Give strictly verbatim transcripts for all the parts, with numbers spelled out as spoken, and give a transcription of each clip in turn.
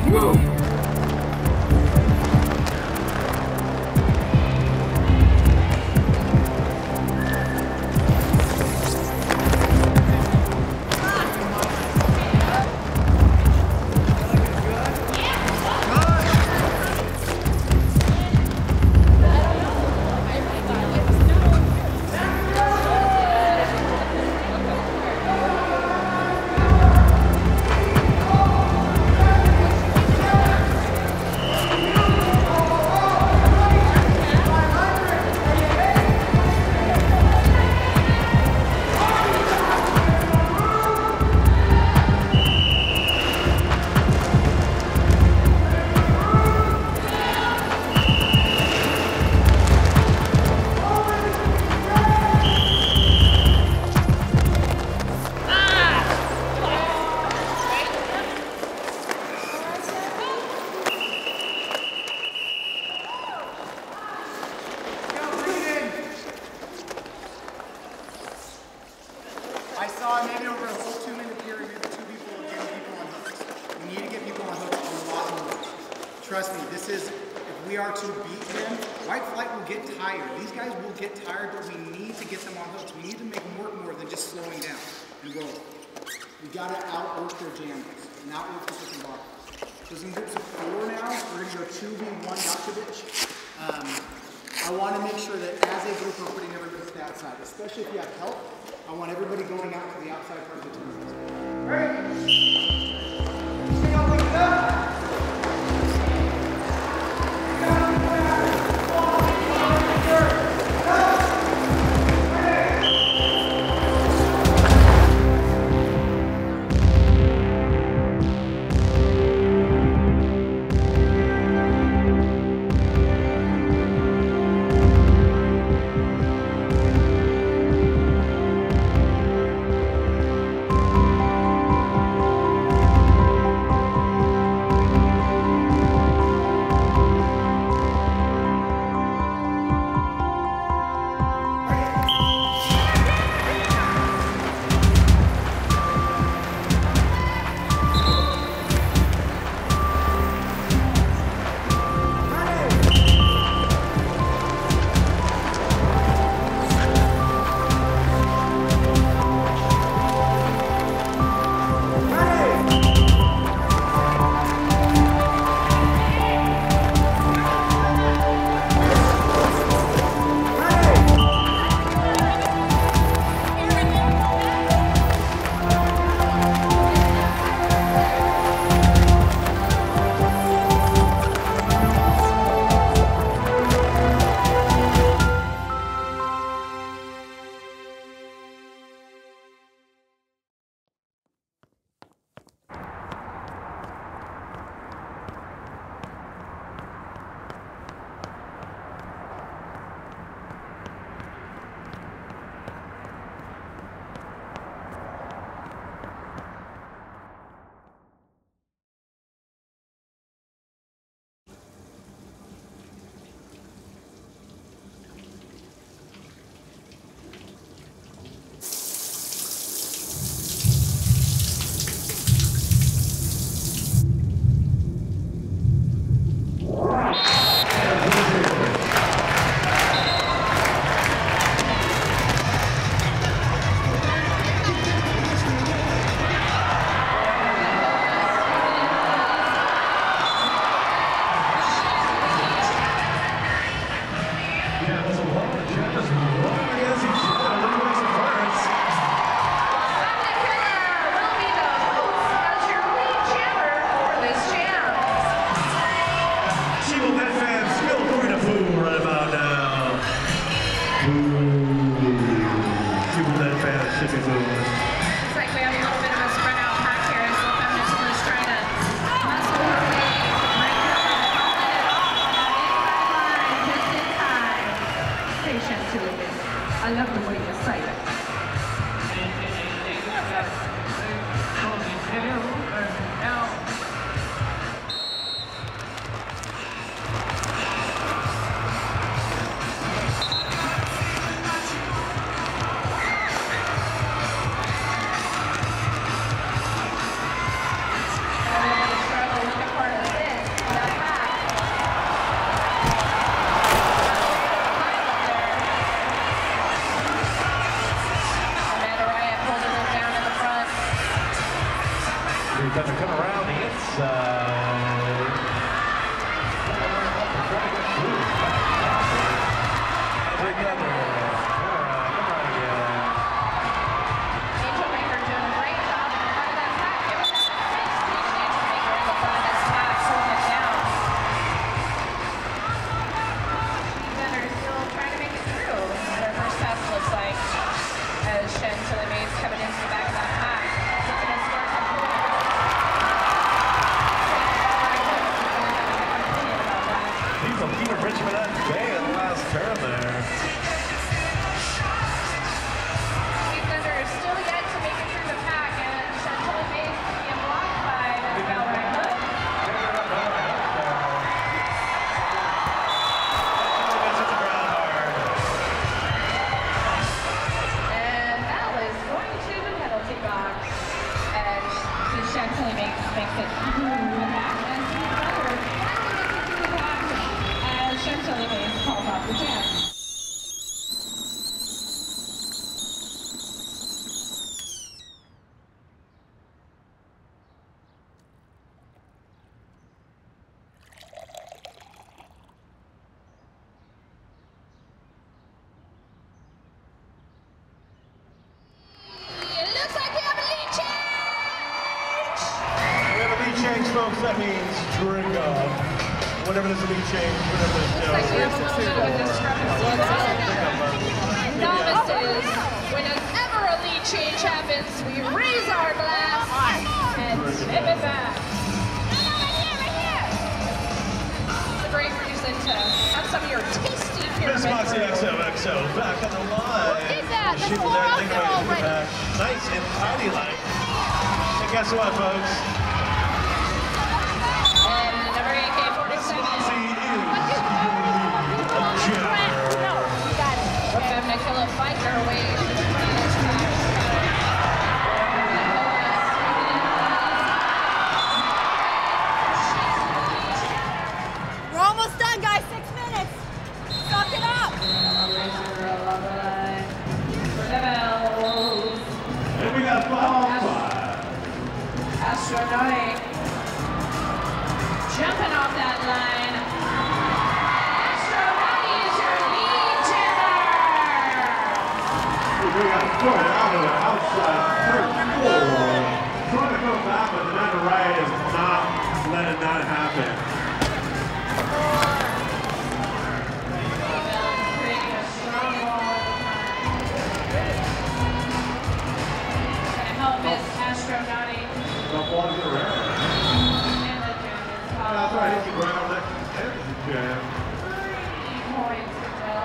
I saw maybe over a whole two-minute period, two people getting people on hooks. We need to get people on hooks a lot more. Trust me, this is, if we are to beat them, white flight will get tired. These guys will get tired, but we need to get them on hooks. We need to make them work more than just slowing down and rolling. We gotta outwork their jams and outwork the different bars. So in groups of four now, we're gonna go two v one Dakovich. Um, I wanna make sure that as a group we're putting everybody to the outside, especially if you have help. I want everybody going out to the outside part of the tournament. Ready? Stay up, wake it up. turn there. Steve Thunder is still yet to make it through the pack, and Chantel Mays is being blocked by the bell right hook. And that was going to the penalty box, and Chantel Mays makes it through the pack, and Steve Thunder finally makes it through the pack as Chantel Mays calls off the jam. Folks, that means drink up. Whatever this will be changed, whatever this Looks like we have a little bit of a discrepancy. Novices, whenever a lead change happens, we raise our glass and tip it back. It's a great reason to have some of your tasty Miss pyramid Moxie brew. X O X O back on the line. Look at that, the She four was out there, there already. nice and tidy like. And guess what, folks? Fight their way. We're almost done, guys. Six minutes. Suck it up. And we got five. Astronautic jumping off that line. We got thrown out of the outside turn four. Trying to go back, but the net right is not letting that happen. Creating a strong wall. Gonna help Miss Astronautic. Don't want to get around. And the jam is called. That's right, hit the ground. There's the jam. Three points to go.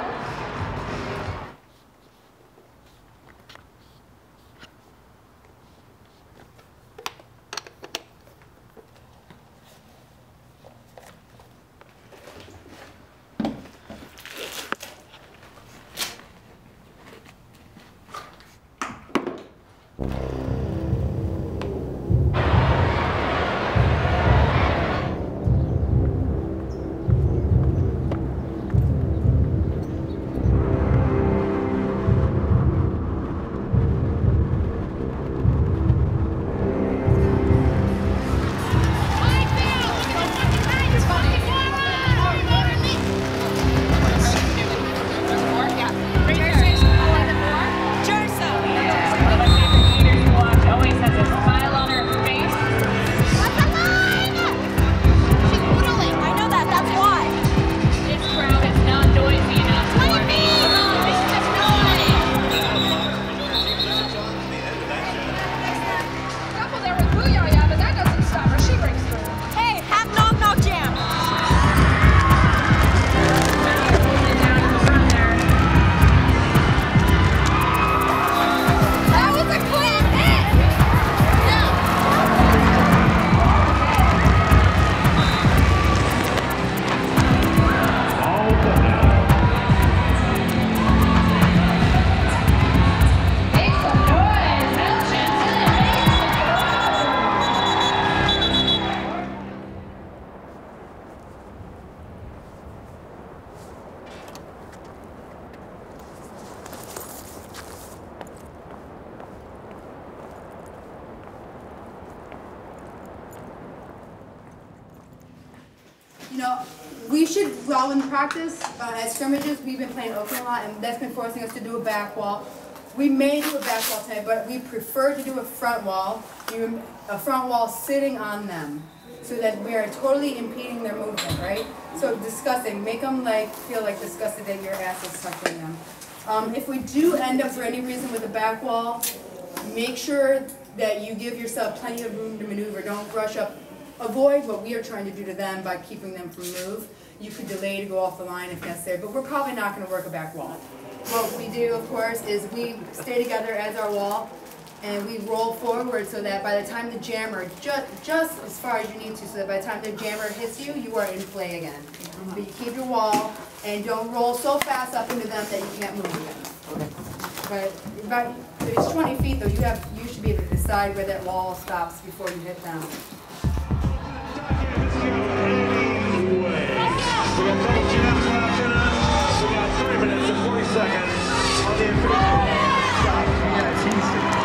You know, we should, well, in practice, uh, at scrimmages, we've been playing open a lot, and that's been forcing us to do a back wall. We may do a back wall tonight, but we prefer to do a front wall, a front wall sitting on them, so that we are totally impeding their movement, right? So disgusting, make them like feel like disgusted that your ass is sucking them. Um, if we do end up for any reason with a back wall, make sure that you give yourself plenty of room to maneuver. Don't rush up avoid what we are trying to do to them by keeping them from move. You could delay to go off the line if necessary, but we're probably not going to work a back wall. What we do, of course, is we stay together as our wall, and we roll forward so that by the time the jammer, just, just as far as you need to, so that by the time the jammer hits you, you are in play again. But you keep your wall, and don't roll so fast up into them that you can't move again. But about, if it's twenty feet though, you have you should be able to decide where that wall stops before you hit down. We got double jams left in us. We got three minutes and forty seconds on the infinity. Stop. Yeah, it's easy.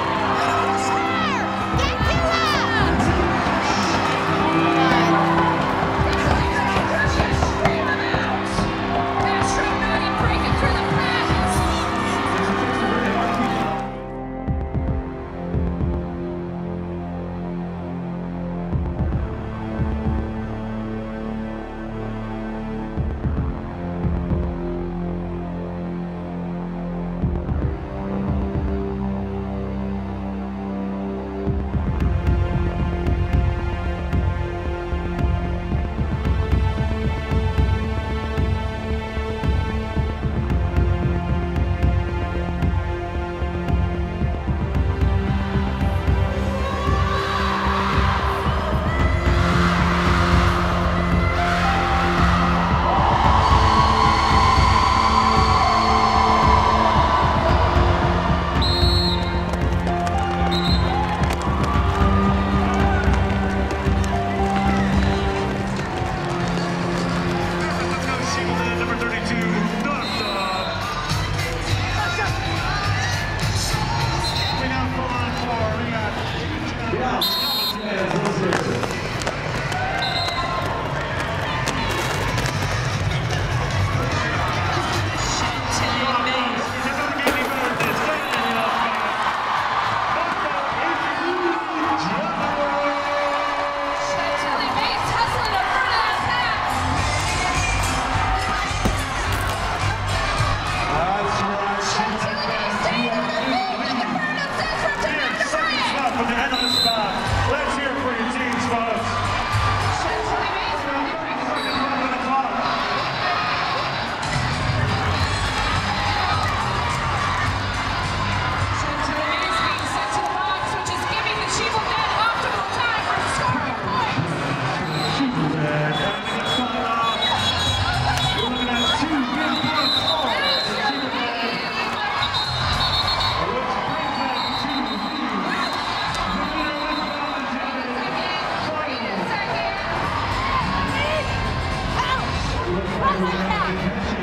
What's that?